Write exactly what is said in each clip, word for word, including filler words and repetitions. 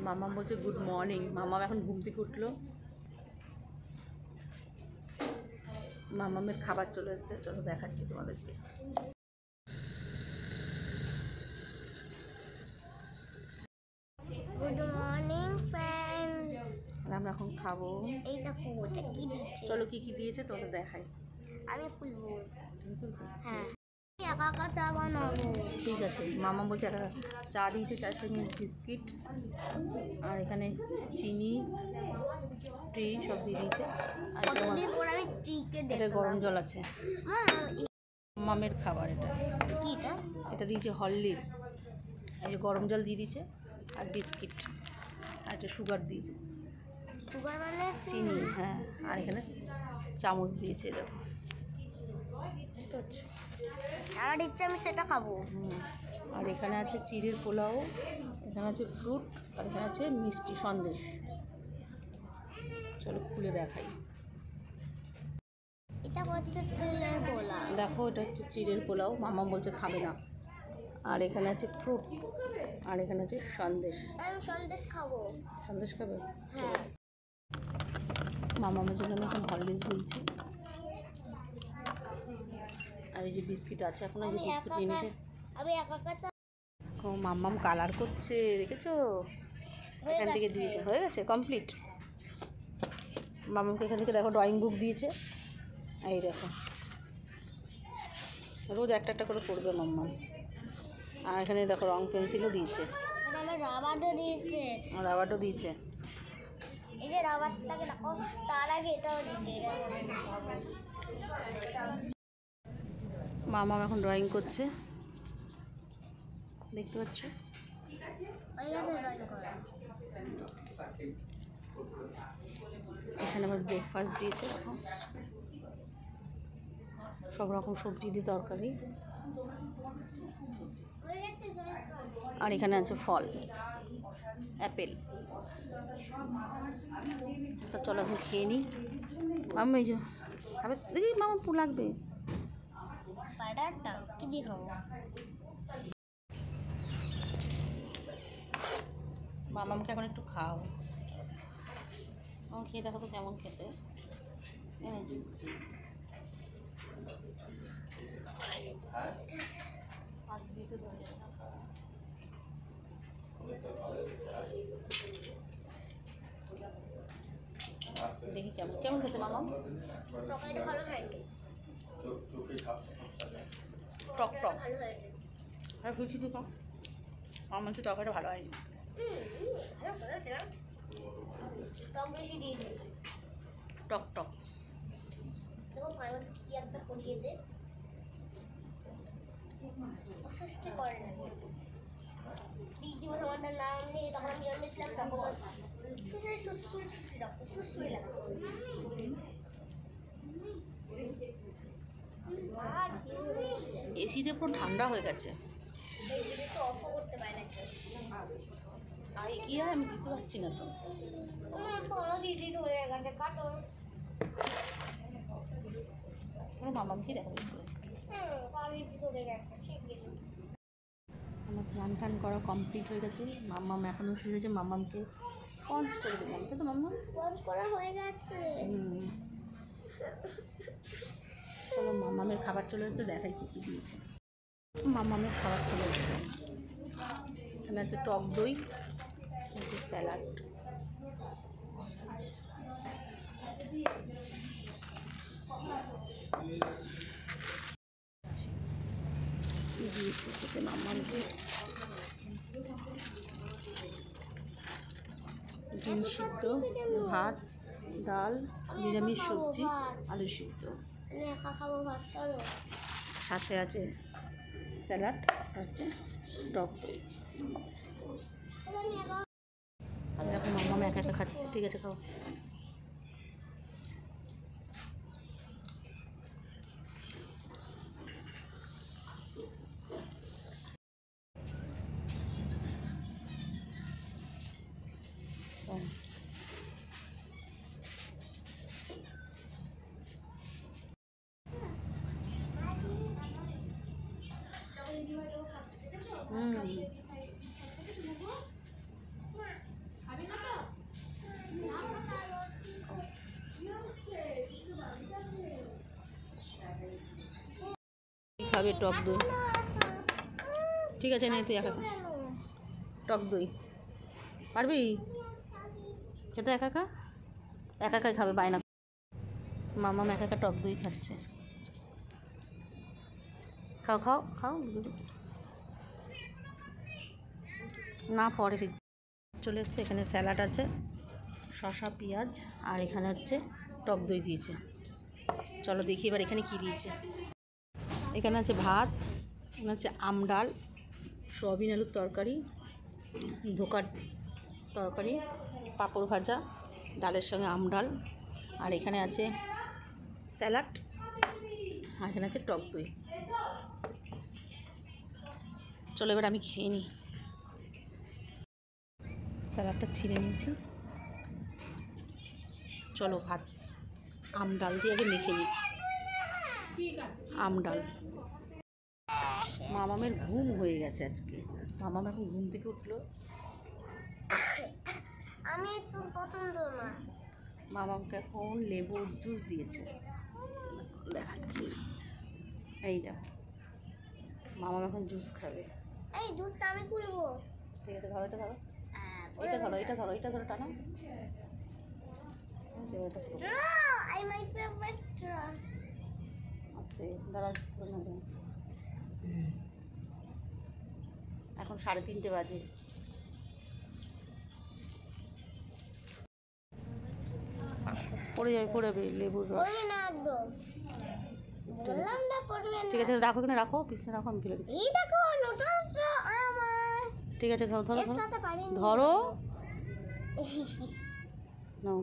মাম্মাম বলছে good morning. মাম্মাম এখন ঘুম থেকে উঠলো। মাম্মামের খাবার চলে এসছে, চলো দেখাচ্ছি তোমাদেরকে। Good morning friend. আমরা এখন খাবো। এই দেখো ওটা কি দিয়েছে। চলো কি কি দিয়েছে তোমাদের দেখাই। আমি খুলবো। হ্যাঁ, একা একা চা বানাবো। ঠিক আছে। মাম্মাম বলছে একা চা দিয়েছে, চার সঙ্গে বিস্কিট আর এখানে চিনি টি সব দিয়ে দিয়েছে। আর কতদিন পর আমি টিকে দেখলাম। এটা গরম জল আছে। মামের খাবার এটা। কি এটা? এটা দিয়েছে হরলিক্স, এই যে গরম জল দিয়ে দিয়েছে আর বিস্কিট আর একটা সুগার দিয়েছে। সুগার মানে চিনি, হ্যাঁ। আর এখানে চামচ দিয়েছে, দেখো। আমার ইচ্ছা আমি সেটা খাবো। হুম। আর এখানে আছে চিড়ের পোলাও, এখানে আছে ফ্রুট আর এখানে আছে মিষ্টি সন্দেশ। চলো খুলে দেখাই। এটা হচ্ছে চিড়ের পোলাও। দেখো এটা হচ্ছে চিড়ের পোলাও, মাম্মাম বলছে খাবে না। আর এখানে আছে ফ্রুট আর এখানে আছে সন্দেশ। আমি সন্দেশ খাবো। সন্দেশ খাবে? ঠিক হ্যাঁ। আছে। মামামের জন্য আমি এখন হরলিক্স বলছি। আর এই যে বিস্কিট আছে, এখন এই যে বিস্কিট নিয়ে নিয়েছে। আমি একা একা চা। মাম্মাম কালার করছে, দেখেছো? এখান থেকে দিয়েছে, হয়ে গেছে কমপ্লিট। মাম্মামকে এখান থেকে দেখো ড্রয়িং বুক দিয়েছে, এই দেখো রোজ একটা একটা করে করবে মাম্মাম। আর এখানে দেখো রং পেন্সিলও দিয়েছে, আমার রাবারও দিয়েছে। আর রাবারও দিয়েছে। এই যে রাবারটাকে দেখো, তার আগে এটাও দিয়েছে। মাম্মাম এখন ড্রয়িং করছে, দেখতে পাচ্ছ? এখানে আবার ব্রেকফাস্ট দিয়েছে, এখন সব রকম সবজি দিয়ে তরকারি। আর এখানে আছে ফল, অ্যাপেল। তা চলো এখন খেয়ে নিই। মাম্মা এই যে খাবে, দেখি মামা পু লাগবে। কি দিয়ে খাবো? মামামকে এখন একটু খাও। আমার খেয়ে দেখো তো কেমন খেতে। দেখি কেমন কেমন খেতে মামাম। টক টক আর বেশি দিই কম। আমার মধ্যে তরকারিটা ভালো হয়নি। টক টক অস্বস্তি করে না। দিদি আমার নাম নেই, তখন আমি জন্মেছিলাম তখন সুশ্রী সুশ্রী রক্ত সুশ্রী লাগতো। এসিতে পুরো ঠান্ডা হয়ে গেছে। আই কি হয় আমি দিতে পারছি না তো। দিদি ধরে গেছে, কাটো। মামামকে দেখো আমার স্নান টান করা কমপ্লিট হয়ে গেছে। মাম্মাম এখনও শুরু হয়েছে, মাম্মামকে স্পঞ্জ করে দিলাম, তাই তো মাম্মাম? স্পঞ্জ করা হয়ে গেছে। হুম। চলো মাম্মামের খাবার চলে এসেছে, দেখাই কী কী দিয়েছে। মাম্মামের খাবার চলে এসেছে, এখানে আছে টক দই, স্যালাড, কী দিয়েছে খেতে মাম্মামকে? ডিম সিদ্ধ, ভাত, ডাল, নিরামিষ সবজি, আলু সিদ্ধ। সাথে আছে স্যালাড, হচ্ছে টক দই। এরকম মাম্মাম একা একা খাচ্ছে। ঠিক আছে, খাও। হুম খাবে টক দই। ঠিক আছে নে তুই একা খা। টক দই পারবি খেতে? একা একা একা একাই খাবে, বায়না। মামাম একা একা টক দই খাচ্ছে। খাও খাও খাও। না পরে চলে এসছে। এখানে স্যালাড আছে, শসা, পেঁয়াজ, আর এখানে হচ্ছে টক দই দিয়েছে। চলো দেখি এবার এখানে কী দিয়েছে। এখানে আছে ভাত, এখানে হচ্ছে আম ডাল, সয়াবিন আলুর তরকারি, ধোকার তরকারি, পাঁপড় ভাজা, ডালের সঙ্গে আম ডাল, আর এখানে আছে স্যালাড, আর এখানে আছে টক দই। চলো এবার আমি খেয়ে নিই। স্যালাডটা ছিঁড়ে নিয়েছি। চলো ভাত আম ডাল দিয়ে আগে মেখে নিই। আম ডাল। মামামের ঘুম হয়ে গেছে আজকে। মামাম এখন ঘুম থেকে উঠলো। আমি একটু পছন্দ না। মামামকে এখন লেবুর জুস দিয়েছে, দেখাচ্ছি। এইটা মামাম এখন জুস খাবে। এই জুসটা আমি খুলবো। ঠিক আছে ধরো, এটা ধরো, এটা ধরো, এটা ধরো, এটা ধরো, টানো। I my favourite straw. আস্তে দাঁড়া। এখন সাড়ে তিনটে বাজে। পড়ে যাবে, পড়ে যাবে লেবুর রস। পড়বে না একদম, বললাম না পড়বে না। ঠিক আছে রাখো, এখানে রাখো, পিছনে রাখো, আমি ফেলে দিচ্ছি। এই দেখো নতুন স্ট্র আমার। ঠিক আছে ধরো, ধরো, এক্সট্রাতে পারিনি। ধরো, নাও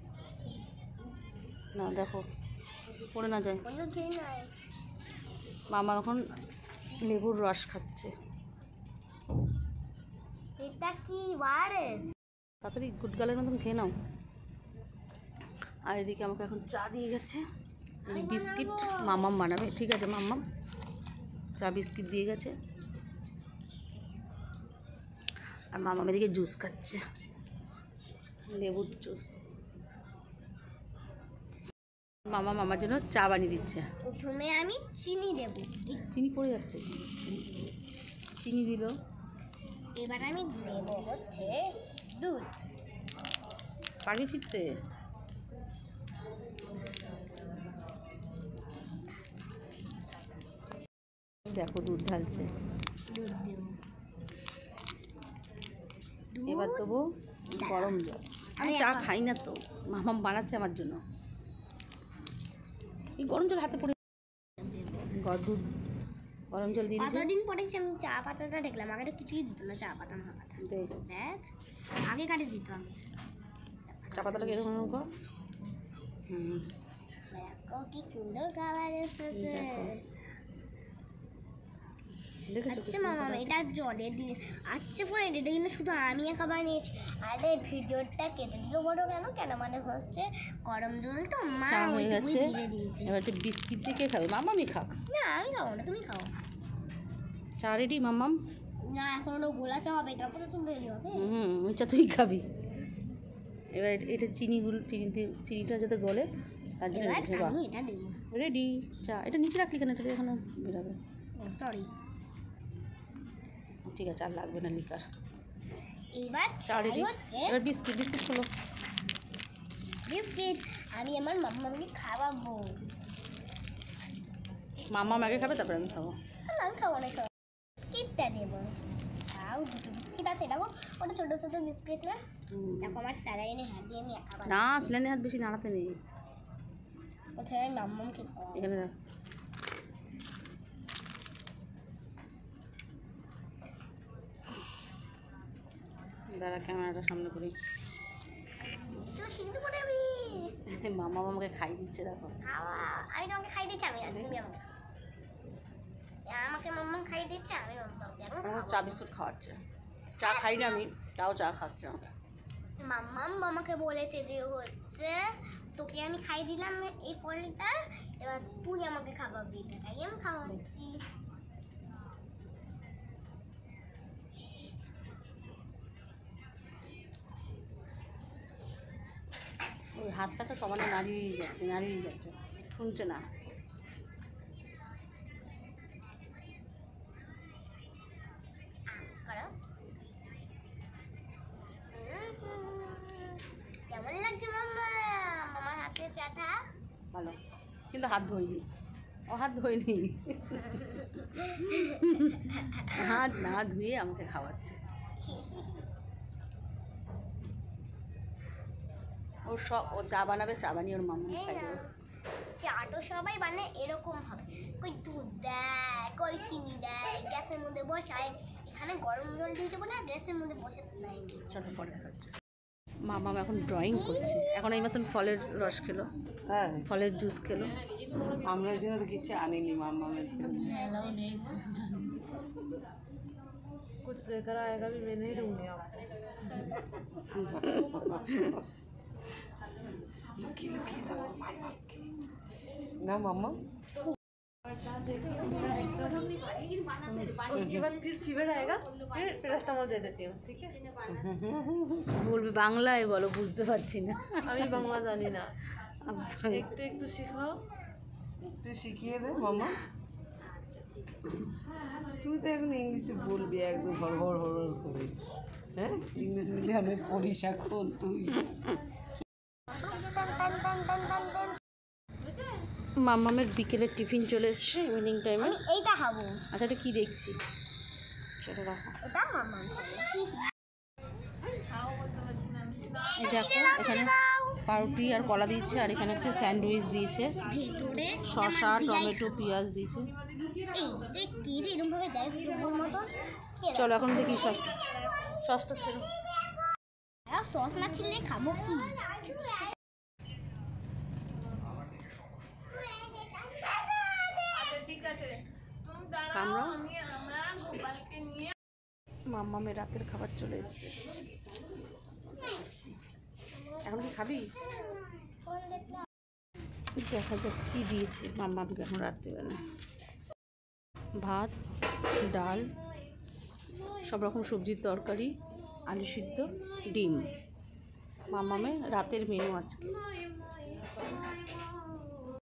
না, দেখো পড়ে না যায়। কোনো খেয়ে নাই। মামা এখন লেবুর রস খাচ্ছে। এটা কি ওয়ারেস? তাড়াতাড়ি গুটগালের মতন খেয়ে নাও। আর এদিকে আমাকে এখন চা দিয়ে গেছে, বিস্কিট মামাম বানাবে। ঠিক আছে মামাম, চা বিস্কিট দিয়ে গেছে। আর মামাম এদিকে জুস খাচ্ছে, লেবুর জুস। মামা মামার জন্য চা বানিয়ে দিচ্ছে। প্রথমে আমি চিনি দেব। চিনি পড়ে যাচ্ছে, চিনি দিল। এবার আমি দেব হচ্ছে দুধ। পানি ছিটতে। দেখো দুধ ঢালছে। দুধ দেব। এবার দেবো গরম জল। আমি চা খাই না তো, মামাম বানাচ্ছে আমার জন্য। এই গরম জল হাতে পড়ে। দুধ গরম জল দিয়ে দিয়েছে। কতদিন পরেছি আমি চা পাতাটা দেখলাম। আগে তো কিছুই দিত না, চা পাতা না পাতা। দেখ দেখ আগে কাটে দিত আমি। চা পাতাটা কিরকম গো? হুম, দেখো কি সুন্দর কালার এসেছে। দেখেছো? আচ্ছা মামা এটা জলে দিয়ে আচ্ছা পরে এটা কিন্তু শুধু আমি একা বানিয়েছি। আরে ভিডিওটা কেটে দিল বড় কেন কেন মানে হচ্ছে গরম জল তো মা চা হয়ে গেছে। দিয়ে দিয়েছে। এবার হচ্ছে বিস্কিট দিয়ে কে খাবে? মামামই খাক। না আমি খাবো না, তুমি খাও। চা রেডি মামাম? না এখন ওটা গোলাতে হবে, তারপরে তো তৈরি হবে। হুম, ওই চা তুই খাবি। এবার এটা চিনিগুলো, চিনি দিয়ে চিনিটা যাতে গলে তার জন্য এবার আমি এটা দেবো। রেডি চা। এটা নিচে রাখলি কেন? এটা এখানে বেরোবে। সরি। ঠিক আছে আর লাগবে না লিকার। এবার চা রেডি। হচ্ছে এবার বিস্কিট, বিস্কিট খোলো। বিস্কিট আমি আমার মামাকে খাওয়াবো। মামা আগে খাবে তারপরে আমি খাবো। না আমি খাবো না, সব বিস্কিটটা দেবো। তাও দুটো বিস্কিট আছে দেখো, ওটা ছোটো ছোটো বিস্কিট না। দেখো আমার স্যালাইনে হাত দিয়ে আমি একা না স্যালাইনে হাত বেশি নাড়াতে নেই। কোথায় আমি মাম্মামকে খাওয়াবো। এখানে রাখ। দাঁড়া ক্যামেরাটা সামনে করি। তুই সিন্ধু করে আমি মামা আমাকে খাই দিচ্ছে দেখো। খাওয়া। আমি তোমাকে খাই দিচ্ছি, আমি আর তুমি আমাকে খাও। আমাকে মাম্মাম খাই দিচ্ছে, আমি মাম্মামকে এখন আমার খাবো। চা বিস্কুট খাওয়াচ্ছে। চা খাই না আমি, তাও চা খাচ্ছে আমাকে। মাম্মাম আমাকে বলেছে যে হচ্ছে তোকে আমি খাই দিলাম এই ফলটা, এবার তুই আমাকে খাওয়াবি। এটা তাই আমি খাওয়াচ্ছি। ওই হাতটাকে সমানে নাড়িয়ে যাচ্ছে, নাড়িয়ে যাচ্ছে, শুনছে না। ভালো, কিন্তু হাত ধোয়নি, ও হাত ধোয়নি, হাত না ধুয়ে আমাকে খাওয়াচ্ছে। ও সব, ও চা বানাবে, চা বানিয়ে ওর মাম্মা খাই দেবে। চা তো সবাই বানায় এরকম ভাবে, কই দুধ দেয়, কই চিনি দেয়, গ্যাসের মধ্যে বসায়। এখানে গরম জল দিয়েছে বলে আর গ্যাসের মধ্যে বসে দেয়। চলো পরে দেখাচ্ছি। মামা এখন ড্রয়িং করছে, এখন এই মতন ফলের রস খেলো, হ্যাঁ ফলের জুস খেলো। আমরা জন্য তো কিছু আনিনি মামামের জন্য। कुछ लेकर आएगा भी मैं नहीं दूंगी आपको। ना मामा उसके बाद फिर फीवर आएगा, फिर पैरास्टामोल दे देती हूँ, ठीक है। বলবি বাংলায় বলো, বুঝতে পারছি না। আমি বাংলা জানি না, একটু একটু শেখাও, একটু শিখিয়ে দে মামা। তুই তো এখন ইংলিশে বলবি একদম হড় হড় হড় করে, হ্যাঁ ইংলিশ মিডিয়ামে পড়িস এখন তুই। মাম্মামের বিকেলের টিফিন চলে এসছে, ইভিনিং টাইমে। আমি এইটা খাবো। আচ্ছা, এটা কি দেখছি, সেটা রাখো। এটা মামা এই দেখো, এখানে পাউরুটি আর কলা দিয়েছে, আর এখানে হচ্ছে স্যান্ডউইচ দিয়েছে, ভেতরে শসা, টমেটো, পেঁয়াজ দিয়েছে। এই দেখ কি রে এরকম ভাবে দেয় ফুটবল মতন। চলো এখন দেখি সসটা, সসটা ছিল। আর সস না ছিলে খাবো কি? কামড়াও। মাম্মামের রাতের খাবার চলে এসছে, এখন কি খাবি? দেখা যাক কি দিয়েছে মাম্মামকে এখন রাত্রিবেলা। ভাত, ডাল, সব রকম সবজির তরকারি, আলু সিদ্ধ, ডিম। মাম্মামের রাতের মেনু আজকে।